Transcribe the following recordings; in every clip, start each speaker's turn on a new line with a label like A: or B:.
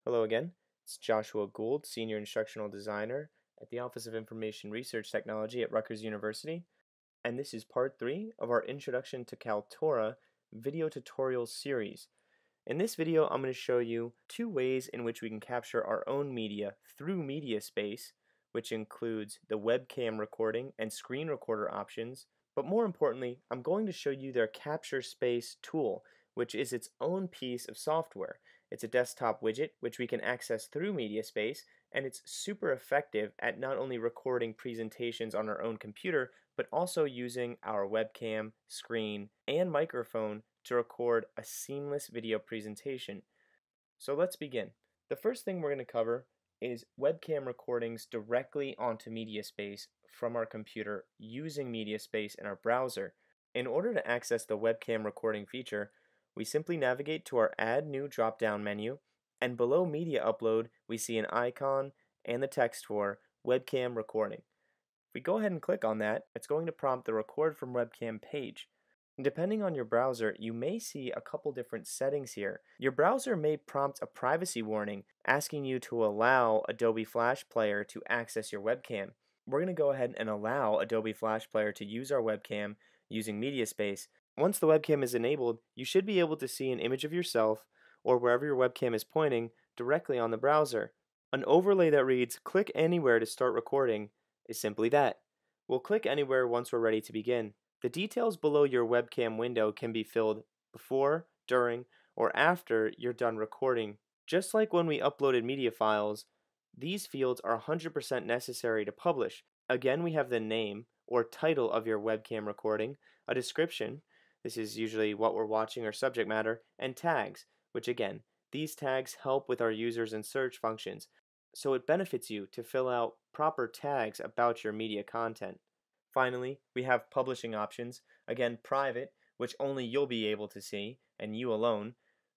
A: Hello again. It's Joshua Gould, Senior Instructional Designer at the Office of Information Research Technology at Rutgers University, and this is part 3 of our Introduction to Kaltura video tutorial series. In this video, I'm going to show you 2 ways in which we can capture our own media through CaptureSpace, which includes the webcam recording and screen recorder options, but more importantly, I'm going to show you their CaptureSpace tool, which is its own piece of software. It's a desktop widget which we can access through CaptureSpace, and it's super effective at not only recording presentations on our own computer, but also using our webcam, screen, and microphone to record a seamless video presentation. So let's begin. The first thing we're going to cover is webcam recordings directly onto CaptureSpace from our computer using CaptureSpace in our browser. In order to access the webcam recording feature, we simply navigate to our Add New drop-down menu, and below Media Upload, we see an icon and the text for Webcam Recording. If we go ahead and click on that, it's going to prompt the Record from Webcam page. And depending on your browser, you may see a couple different settings here. Your browser may prompt a privacy warning asking you to allow Adobe Flash Player to access your webcam. We're going to go ahead and allow Adobe Flash Player to use our webcam using CaptureSpace. Once the webcam is enabled, you should be able to see an image of yourself or wherever your webcam is pointing directly on the browser. An overlay that reads "Click anywhere to start recording" is simply that. We'll click anywhere once we're ready to begin. The details below your webcam window can be filled before, during, or after you're done recording. Just like when we uploaded media files, these fields are 100% necessary to publish. Again, we have the name or title of your webcam recording, a description, this is usually what we're watching or subject matter, and tags, which again, these tags help with our users and search functions, so it benefits you to fill out proper tags about your media content. Finally, we have publishing options, again private, which only you'll be able to see, and you alone,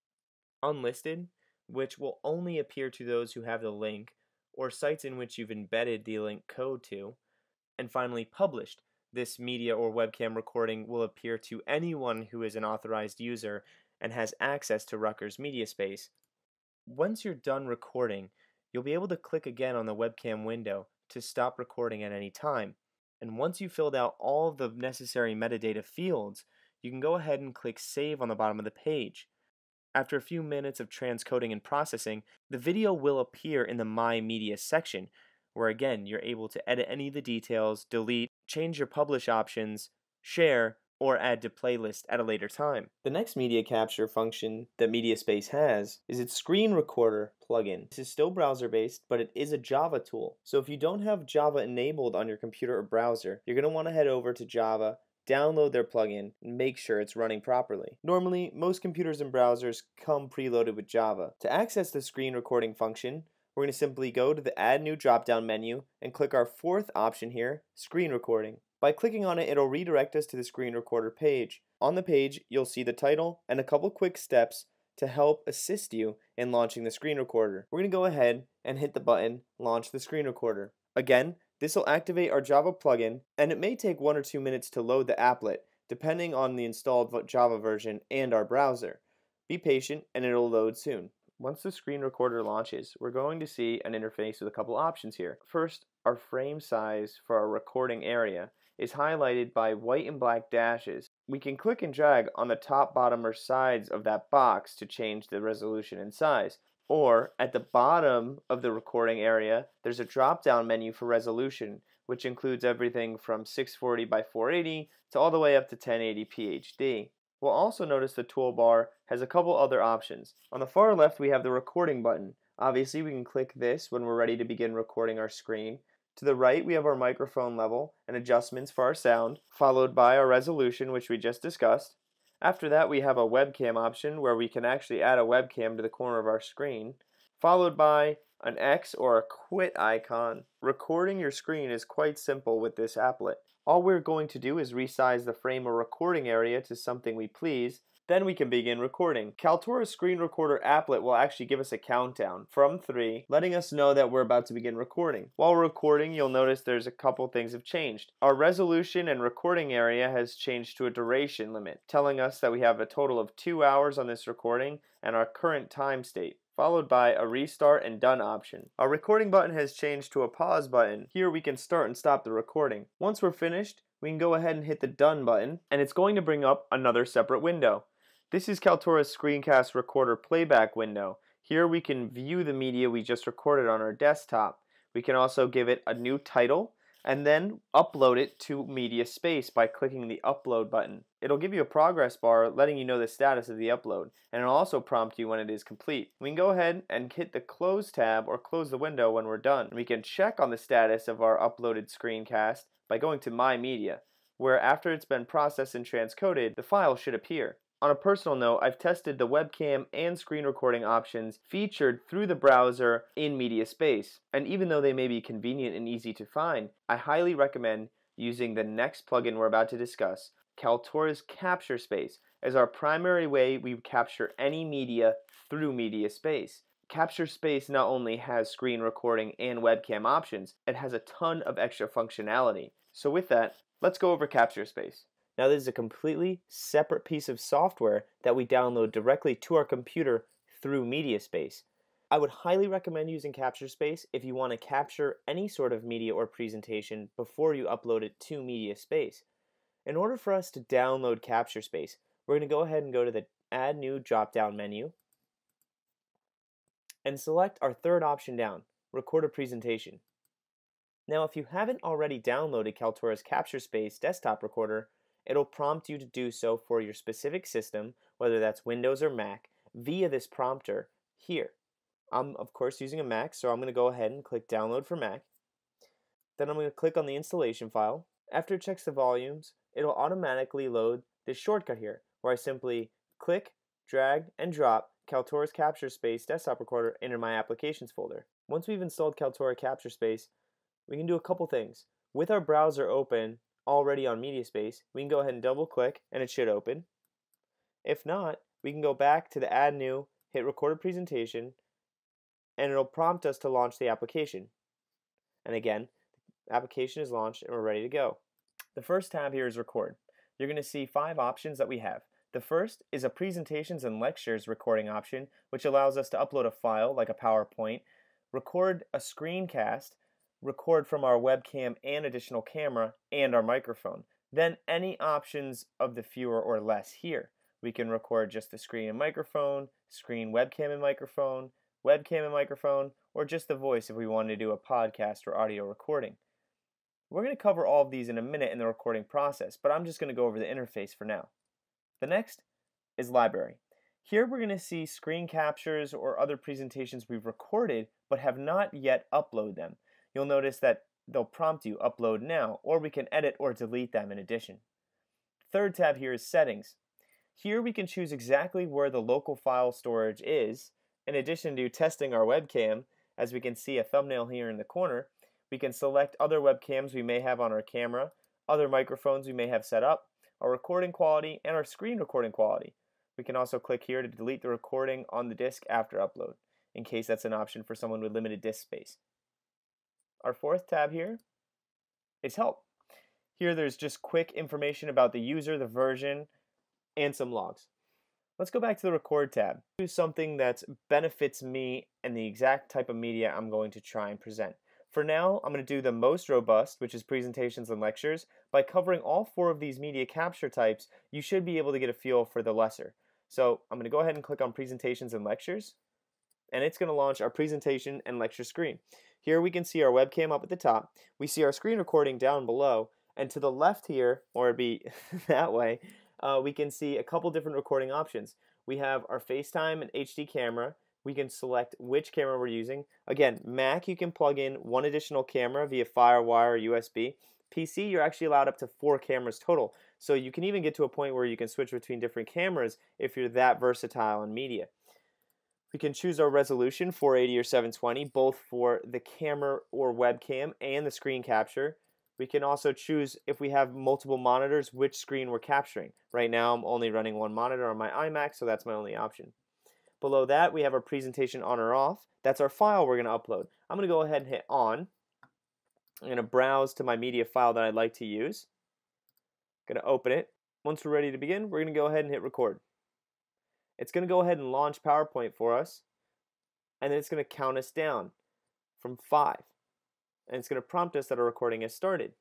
A: unlisted, which will only appear to those who have the link, or sites in which you've embedded the link code to, and finally published. This media or webcam recording will appear to anyone who is an authorized user and has access to Rutgers CaptureSpace. Once you're done recording, you'll be able to click again on the webcam window to stop recording at any time. And once you've filled out all of the necessary metadata fields, you can go ahead and click Save on the bottom of the page. After a few minutes of transcoding and processing, the video will appear in the My Media section, where again, you're able to edit any of the details, delete, change your publish options, share, or add to playlist at a later time. The next media capture function that CaptureSpace has is its screen recorder plugin. This is still browser-based, but it is a Java tool. So if you don't have Java enabled on your computer or browser, you're going to want to head over to Java, download their plugin, and make sure it's running properly. Normally, most computers and browsers come preloaded with Java. To access the screen recording function, we're going to simply go to the Add New drop-down menu and click our 4th option here, Screen Recording. By clicking on it, it'll redirect us to the screen recorder page. On the page, you'll see the title and a couple quick steps to help assist you in launching the screen recorder. We're going to go ahead and hit the button, Launch the Screen Recorder. Again, this will activate our Java plugin, and it may take 1 or 2 minutes to load the applet, depending on the installed Java version and our browser. Be patient, and it'll load soon. Once the screen recorder launches, we're going to see an interface with a couple options here. First, our frame size for our recording area is highlighted by white and black dashes. We can click and drag on the top, bottom, or sides of that box to change the resolution and size. Or, at the bottom of the recording area, there's a drop-down menu for resolution, which includes everything from 640 by 480 to all the way up to 1080p HD. We'll also notice the toolbar has a couple other options. On the far left, we have the recording button. Obviously, we can click this when we're ready to begin recording our screen. To the right, we have our microphone level and adjustments for our sound, followed by our resolution, which we just discussed. After that, we have a webcam option where we can actually add a webcam to the corner of our screen, followed by an X or a quit icon. Recording your screen is quite simple with this applet. All we're going to do is resize the frame or recording area to something we please, then we can begin recording. Kaltura's screen recorder applet will actually give us a countdown from 3, letting us know that we're about to begin recording. While recording, you'll notice there's a couple things have changed. Our resolution and recording area has changed to a duration limit, telling us that we have a total of 2 hours on this recording and our current time state. followed by a restart and done option. Our recording button has changed to a pause button. Here we can start and stop the recording. Once we're finished, we can go ahead and hit the done button, and it's going to bring up another separate window. This is Kaltura's screencast recorder playback window. Here we can view the media we just recorded on our desktop. We can also give it a new title and then upload it to CaptureSpace by clicking the upload button. It'll give you a progress bar letting you know the status of the upload, and it'll also prompt you when it is complete. We can go ahead and hit the close tab or close the window when we're done. We can check on the status of our uploaded screencast by going to My Media, where after it's been processed and transcoded, the file should appear. On a personal note, I've tested the webcam and screen recording options featured through the browser in CaptureSpace, and even though they may be convenient and easy to find, I highly recommend using the next plugin we're about to discuss, Kaltura's CaptureSpace, as our primary way we capture any media through CaptureSpace. CaptureSpace not only has screen recording and webcam options, it has a ton of extra functionality. So with that, let's go over CaptureSpace. Now this is a completely separate piece of software that we download directly to our computer through CaptureSpace. I would highly recommend using CaptureSpace if you want to capture any sort of media or presentation before you upload it to CaptureSpace. In order for us to download CaptureSpace, we're going to go ahead and go to the Add New drop-down menu and select our third option down, Record a Presentation. Now if you haven't already downloaded Kaltura's CaptureSpace desktop recorder, it'll prompt you to do so for your specific system, whether that's Windows or Mac, via this prompter here. I'm of course using a Mac, so I'm going to go ahead and click Download for Mac. Then I'm going to click on the installation file. After it checks the volumes, it'll automatically load this shortcut here, where I simply click, drag, and drop Kaltura's CaptureSpace desktop recorder into my Applications folder. Once we've installed Kaltura CaptureSpace, we can do a couple things. With our browser open, already on CaptureSpace, we can go ahead and double click and it should open. If not, we can go back to the Add New, hit Record a Presentation, and it'll prompt us to launch the application. And again, the application is launched and we're ready to go. The first tab here is Record. You're going to see 5 options that we have. The first is a Presentations and Lectures recording option, which allows us to upload a file like a PowerPoint, record a screencast, record from our webcam and additional camera and our microphone. Then any options of the fewer or less here. We can record just the screen and microphone, screen, webcam and microphone, or just the voice if we wanted to do a podcast or audio recording. We're going to cover all of these in a minute in the recording process, but I'm just going to go over the interface for now. The next is Library. Here we're going to see screen captures or other presentations we've recorded but have not yet uploaded them. You'll notice that they'll prompt you upload now, or we can edit or delete them in addition. Third tab here is Settings. Here we can choose exactly where the local file storage is. In addition to testing our webcam, as we can see a thumbnail here in the corner, we can select other webcams we may have on our camera, other microphones we may have set up, our recording quality, and our screen recording quality. We can also click here to delete the recording on the disk after upload, in case that's an option for someone with limited disk space. Our fourth tab here is Help. Here there's just quick information about the user, the version, and some logs. Let's go back to the Record tab. Do something that benefits me and the exact type of media I'm going to try and present. For now, I'm going to do the most robust, which is Presentations and Lectures. By covering all 4 of these media capture types, you should be able to get a feel for the lesser. So I'm going to go ahead and click on Presentations and Lectures, and it's going to launch our presentation and lecture screen. Here we can see our webcam up at the top. We see our screen recording down below, and to the left here, or it'd be that way, we can see a couple different recording options. We have our FaceTime and HD camera. We can select which camera we're using. Again, Mac, you can plug in 1 additional camera via FireWire or USB. PC, you're actually allowed up to 4 cameras total. So you can even get to a point where you can switch between different cameras if you're that versatile in media. We can choose our resolution, 480 or 720, both for the camera or webcam and the screen capture. We can also choose, if we have multiple monitors, which screen we're capturing. Right now I'm only running 1 monitor on my iMac, so that's my only option. Below that we have our presentation on or off. That's our file we're going to upload. I'm going to go ahead and hit on. I'm going to browse to my media file that I'd like to use. I'm going to open it. Once we're ready to begin, we're going to go ahead and hit record. It's going to go ahead and launch PowerPoint for us. and then it's going to count us down from 5. And it's going to prompt us that our recording has started.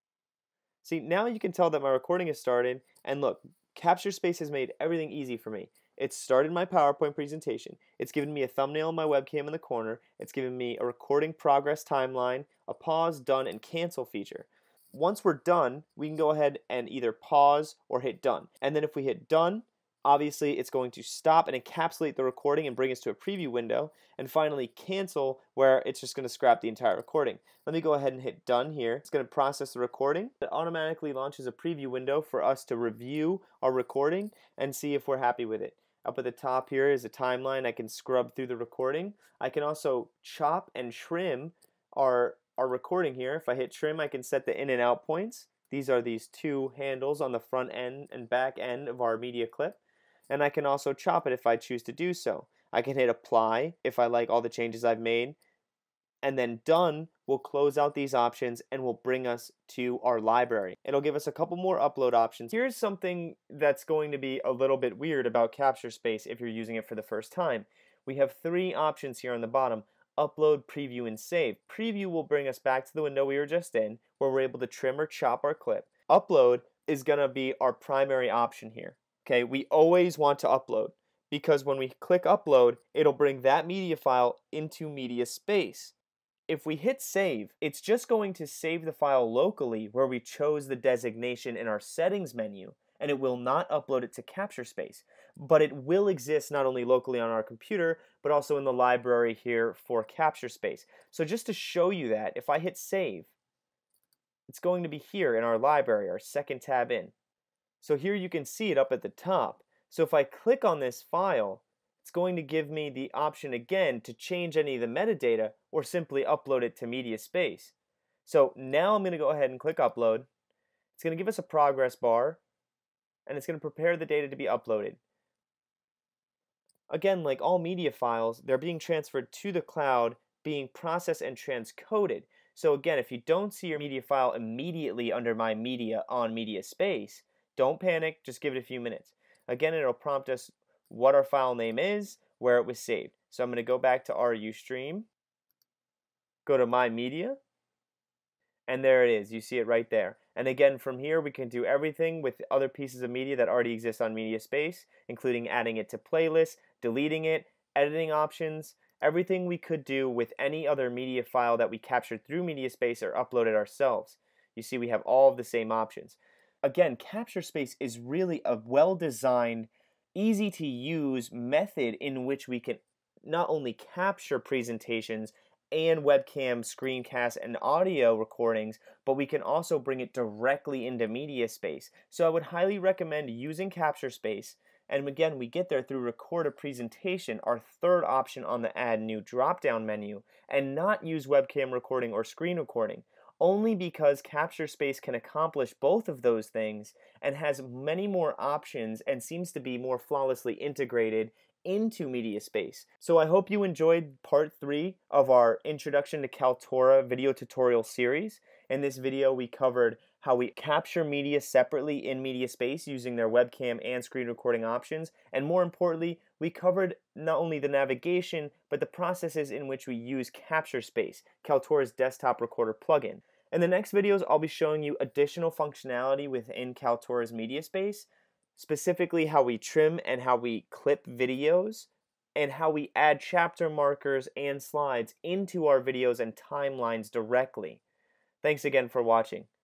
A: See, now you can tell that my recording has started, and look, CaptureSpace has made everything easy for me. It's started my PowerPoint presentation. It's given me a thumbnail on my webcam in the corner. It's given me a recording progress timeline, a pause, done, and cancel feature. Once we're done, we can go ahead and either pause or hit done. And then if we hit done, obviously it's going to stop and encapsulate the recording and bring us to a preview window. And finally cancel, where it's just going to scrap the entire recording. Let me go ahead and hit done here. It's going to process the recording. It automatically launches a preview window for us to review our recording and see if we're happy with it. Up at the top here is a timeline. I can scrub through the recording. I can also chop and trim our recording here. If I hit trim, I can set the in and out points. These are these two handles on the front end and back end of our media clip. And I can also chop it if I choose to do so. I can hit apply if I like all the changes I've made. And then done will close out these options and will bring us to our library. It'll give us a couple more upload options. Here's something that's going to be a little bit weird about CaptureSpace if you're using it for the first time. We have 3 options here on the bottom: upload, preview, and save. Preview will bring us back to the window we were just in, where we're able to trim or chop our clip. Upload is going to be our primary option here. Okay, we always want to upload, because when we click upload, it'll bring that media file into MediaSpace. If we hit save, it's just going to save the file locally where we chose the designation in our settings menu, and it will not upload it to CaptureSpace. But it will exist not only locally on our computer, but also in the library here for CaptureSpace. So just to show you that, if I hit save, it's going to be here in our library, our second tab in. So here you can see it up at the top. So if I click on this file, it's going to give me the option again to change any of the metadata or simply upload it to MediaSpace. So now I'm going to go ahead and click upload. It's going to give us a progress bar, and it's going to prepare the data to be uploaded. Again, like all media files, they're being transferred to the cloud, being processed and transcoded. So again, if you don't see your media file immediately under My Media on MediaSpace, don't panic, just give it a few minutes. Again, it'll prompt us what our file name is, where it was saved. So I'm going to go back to our ru-stream, go to My Media, and there it is. You see it right there. And again, from here we can do everything with other pieces of media that already exist on MediaSpace, including adding it to playlists, deleting it, editing options, everything we could do with any other media file that we captured through MediaSpace or uploaded ourselves. You see we have all of the same options. Again, CaptureSpace is really a well-designed, easy-to-use method in which we can not only capture presentations and webcam screencasts and audio recordings, but we can also bring it directly into MediaSpace. So I would highly recommend using CaptureSpace. And again, we get there through record a presentation, our third option on the add new drop-down menu, and not use webcam recording or screen recording, only because CaptureSpace can accomplish both of those things and has many more options and seems to be more flawlessly integrated into MediaSpace. So I hope you enjoyed part 3 of our Introduction to Kaltura video tutorial series. In this video we covered how we capture media separately in MediaSpace using their webcam and screen recording options, and more importantly, we covered not only the navigation, but the processes in which we use CaptureSpace, Kaltura's desktop recorder plugin. In the next videos, I'll be showing you additional functionality within Kaltura's MediaSpace, specifically how we trim and how we clip videos, and how we add chapter markers and slides into our videos and timelines directly. Thanks again for watching.